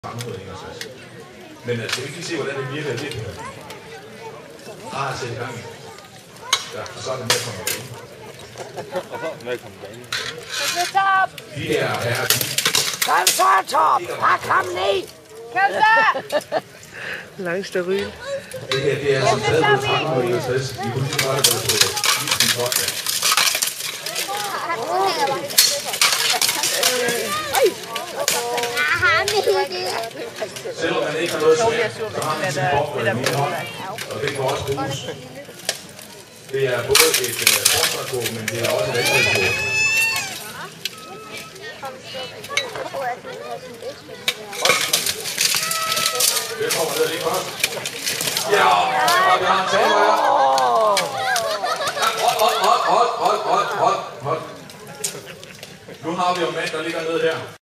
Men skal vi ikke lige se, hvordan det virker lidt? Sæt i gang. Ja, og så er det med at komme ind. Og så med at komme ind. De her herrer, kom så, Torp! Bare kom ned! Kom så! Langsteril. det her, det er som taget på 1361. Vi kunne lige godt have været på isen vodka. Selvom man ikke har noget svært, så har man sin boffer i min hånd, og det kan også bruges. Det er både et forsvarsvåben, men det er også et angrebsvåben. Det kommer ned lige først. Ja, og vi har en taber. Hold. Nu har vi jo en mand, der ligger nede her.